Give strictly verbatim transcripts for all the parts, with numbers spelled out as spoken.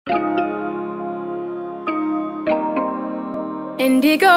Indigo,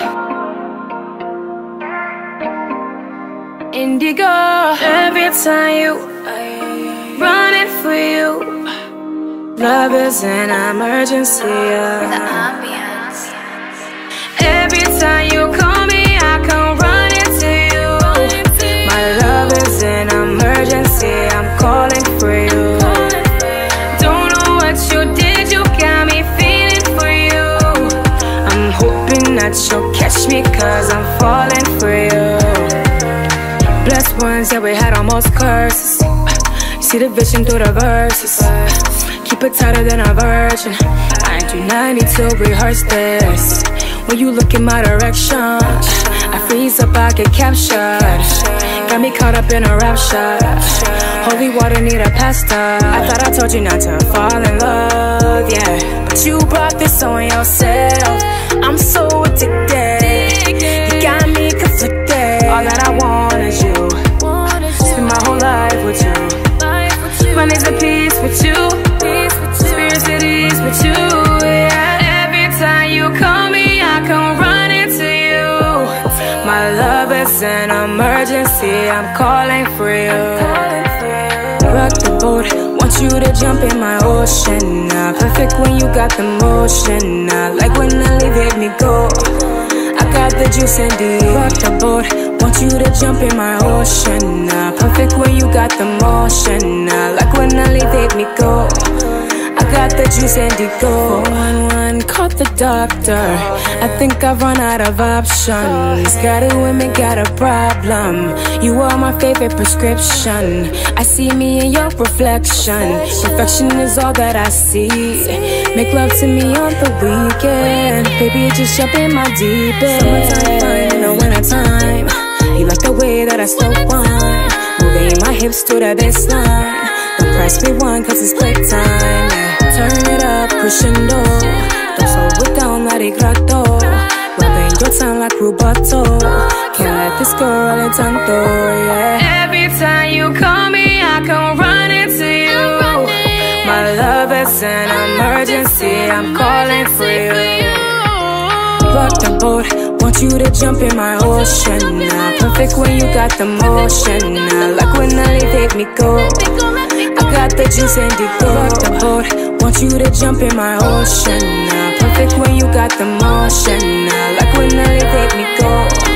Indigo. Every time you running for you, love is an emergency. Yeah. The ambience. Every time you call me, I come running to you. My love is an emergency. I'm calling for you. Don't know what you did, you got me feeling for you. I'm hoping that you'll catch me, cause I'm falling for you. Blessed ones, yeah, we had almost curses. You see the vision through the verses. Keep it tighter than a virgin. I do not need to rehearse this. When you look in my direction, I freeze up, I get captured. Got me caught up in a rapture. Holy water need a pastor. I thought I told you not to fall in love, yeah, but you brought this on yourself. I'm so addicted. You got me conflicted. All that I want is you. Spend my whole life with you. Money's a piece with you. Spirits at ease with you, yeah. Every time you call me, I come running to you. My love is an emergency. I'm calling for you. Rock the boat, want you to jump in my ocean now. Perfect when you got the motion now. Like when I leave, hit me go. I got the juice and deep. Rock the boat, want you to jump in my ocean now. Perfect when you got the motion now. Like when I leave, hit me go. I got the juice and indigo. four one one, call the doctor. I think I've run out of options. Got a women, got a problem. You are my favorite prescription. I see me in your reflection. Perfection is all that I see. Make love to me on the weekend. Baby, just jump in my deep end. Summertime fine in the wintertime. You like the way that I slow wine, moving my hips to the baseline. Don't press me one, cause it's playtime, yeah. Turn it up, crescendo. Don't slow it down, let it crack though. Rubbing your tongue like rubato. Can't let this go roll in tanto, yeah. Every time you call me, I come running to you. My love is an emergency. I'm calling for you. Rock the boat, want you to jump in my ocean now. Perfect when you got the motion now. Like when I leave, take me go. I got the juice and indigo. Rock the boat, want you to jump in my ocean now. Perfect when you got the motion now. Like when I leave, take me go.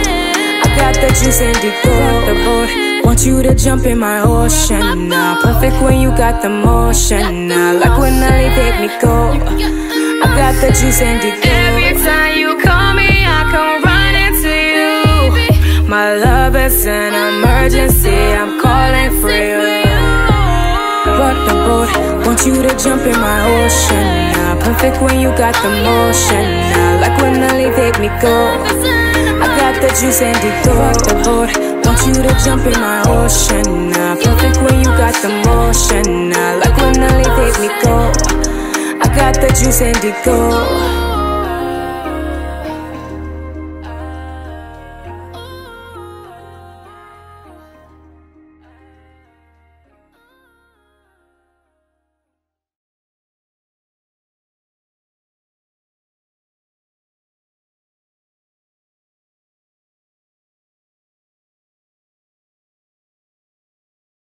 I got the juice and indigo. Rock the boat, want you to jump in my ocean now. Perfect when you got the motion now. Like when I leave, take me go. I got the juice and indigo. Every time you call me, I come running to you. My love is an emergency. I'm calling for you. Rock the boat, want you to jump in my ocean now. Perfect when you got the motion now. Like when I leave, take me go. I got the juice and indigo. Rock the boat, want you to jump in my ocean now. Perfect when you got the motion now. Like when I leave, take me go. I got the juice and indigo.